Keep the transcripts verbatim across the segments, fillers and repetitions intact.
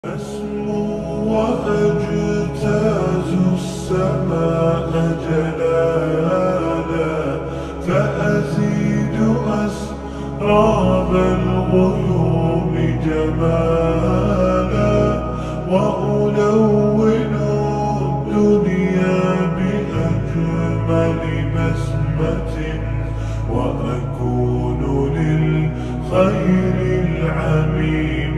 أسمو وأجتاز السماء جلالا، فأزيد أسراب الغيوم جمالا، وألون الدنيا بأجمل بسمة، وأكون للخير العميم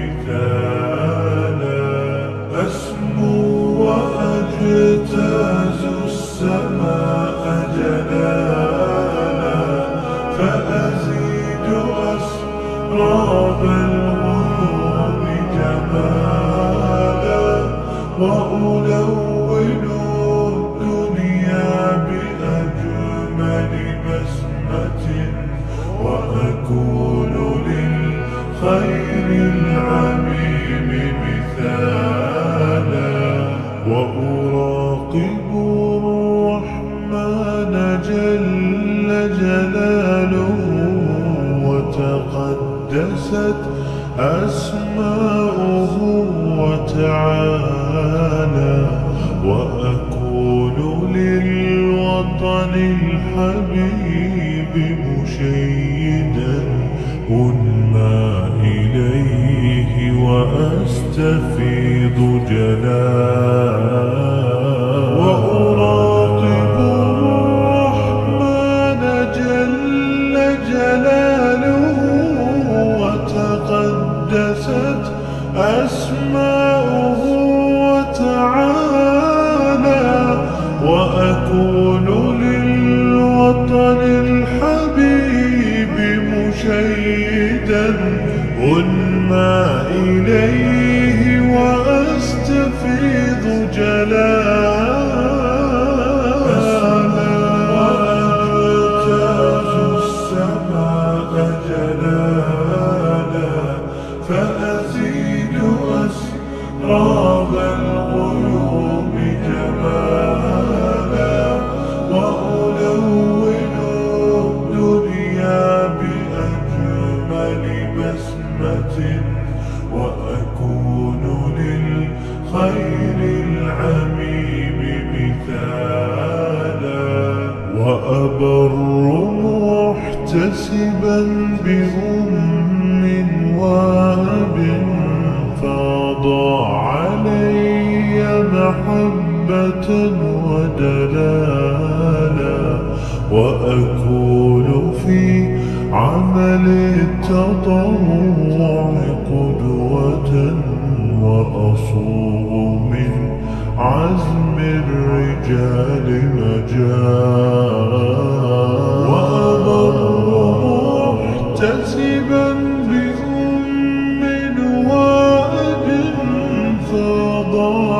مثالا. أسمو وأجتاز السماء جلالا، فأزيد أسراب الغيوم جمالا، وألون الدنيا بأجمل بسمة، وأكون للخير العميم مثالا. وأراقب الرحمن جل جلاله، وتقدست أسماؤه وتعالى، وأكون للوطن الحبيب مشيدا أنمى إليه وأستفيض جلالا. وأراقب الرحمن جل جلاله، وتقدست أسماؤه وتعالى، وأكون للوطن الحبيب مشيدا أنمى إليه وأستفيض جلالا. وأجتاز السماء جلالا، فأزيد أسراب الغيوم جمالا، وألون الدنيا بأجمل بسمة، وأكون للخير العميم مثالا. وأبر محتسبا بأم وأب، فاض علي محبة ودلالا، وأكون في عمل التطوع قدوة، وأصوغ من عزم الرجال مجالا. وأبر محتسبا بأم وأب، فاض